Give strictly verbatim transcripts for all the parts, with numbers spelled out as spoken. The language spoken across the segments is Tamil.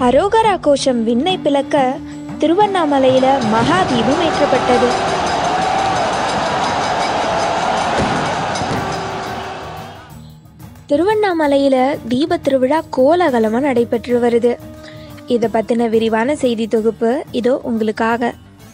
அரோகரா கோஷம் விண்ணை பிளக்க திருவண்ணாமலையில மகா தீபம் ஏற்றப்பட்டது. திருவண்ணாமலையில தீப திருவிழா கோலாகலமா நடைபெற்று வருது. இதை பத்தின விரிவான செய்தி தொகுப்பு இதோ உங்களுக்காக.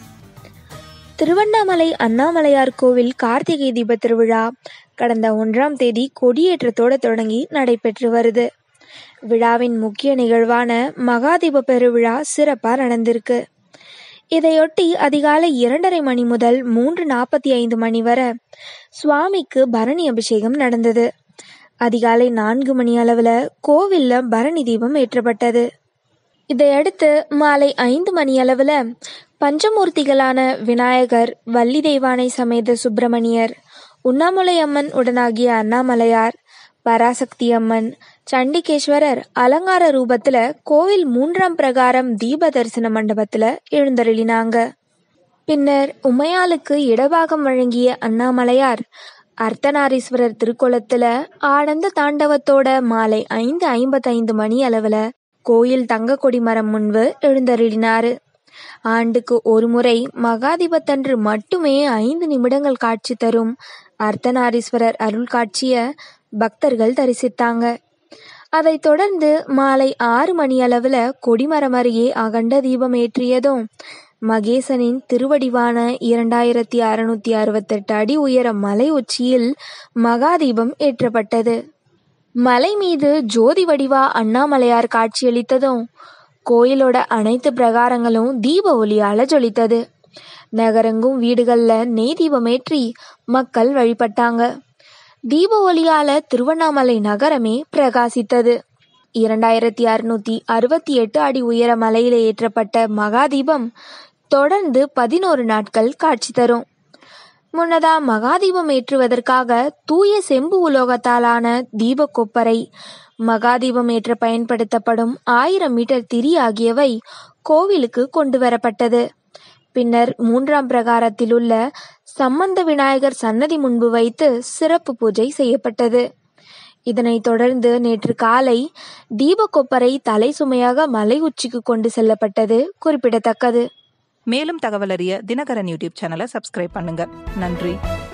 திருவண்ணாமலை அண்ணாமலையார் கோவில் கார்த்திகை தீப திருவிழா கடந்த ஒன்றாம் தேதி கொடியேற்றத்தோடு தொடங்கி நடைபெற்று வருது. விழாவின் முக்கிய நிகழ்வான மகாதீப பெருவிழா சிறப்பா நடந்திருக்கு. இதையொட்டி அதிகாலை இரண்டரை மணி முதல் மூன்று நாற்பத்தி ஐந்து மணி வரை சுவாமிக்கு பரணி அபிஷேகம் நடந்தது. அதிகாலை நான்கு மணி அளவுல கோவில்ல பரணி தீபம் ஏற்றப்பட்டது. இதையடுத்து மாலை ஐந்து மணி அளவுல பஞ்சமூர்த்திகளான விநாயகர், வள்ளி தெய்வானை சமேத சுப்பிரமணியர், உண்ணாமுலை அம்மன் உடனாகிய அண்ணாமலையார், பராசக்தி அம்மன், சண்டிகேஸ்வரர் அலங்கார ரூபத்துல கோவில் மூன்றாம் பிரகாரம் தீப தரிசன மண்டபத்துல எழுந்தருளினாங்க. பின்னர் உமையாளுக்கு இடபாகம் வழங்கிய அண்ணாமலையார் அர்த்தநாரீஸ்வரர் திருக்கோலத்துல ஆனந்த தாண்டவத்தோட மாலை ஐந்து ஐம்பத்தி ஐந்து மணி அளவுல கோயில் தங்க கொடி மரம் முன்பு எழுந்தருளினாரு. ஆண்டுக்கு ஒரு முறை மகாதீபத்தன்று மட்டுமே ஐந்து நிமிடங்கள் காட்சி தரும் அர்த்தநாரீஸ்வரர் அருள் காட்சிய பக்தர்கள் தரிசித்தாங்க. அதை தொடர்ந்து மாலை ஆறு மணி அளவுல கொடிமரம் அருகே அகண்ட தீபம் ஏற்றியதும் மகேசனின் திருவடிவான இரண்டாயிரத்தி அறுநூத்தி அறுபத்தி எட்டு அடி உயர மலை உச்சியில் மகாதீபம் ஏற்றப்பட்டது. மலை மீது ஜோதி வடிவா அண்ணாமலையார் காட்சியளித்ததும் கோயிலோட அனைத்து பிரகாரங்களும் தீப ஒளியால ஜொலித்தது. நகரெங்கும் வீடுகள்ல நெய் தீபமேற்றி மக்கள் வழிபட்டாங்க. தீப ஒளியால திருவண்ணாமலை நகரமே பிரகாசித்தது. இரண்டாயிரத்தி அறுநூத்தி அறுபத்தி எட்டு அடி உயர மலையில ஏற்றப்பட்ட மகாதீபம் தொடர்ந்து பதினோரு நாட்கள் காட்சி தரும். முன்னதா மகாதீபம் ஏற்றுவதற்காக தூய செம்பு உலோகத்தாலான தீப கொப்பரை, மகாதீபம் ஏற்ற பயன்படுத்தப்படும் ஆயிரம் மீட்டர் திரி ஆகியவை கோவிலுக்கு கொண்டு வரப்பட்டது. பின்னர் மூன்றாம் பிரகாரத்தில் உள்ள சம்பந்த விநாயகர் சன்னதி முன்பு வைத்து சிறப்பு பூஜை செய்யப்பட்டது. இதனைத் தொடர்ந்து நேற்று காலை தீப கொப்பரை தலை சுமையாக மலை உச்சிக்கு கொண்டு செல்லப்பட்டது குறிப்பிடத்தக்கது. மேலும் தகவல் அறிய தினகரன் யூடியூப் சேனலை சப்ஸ்கிரைப் பண்ணுங்க. நன்றி.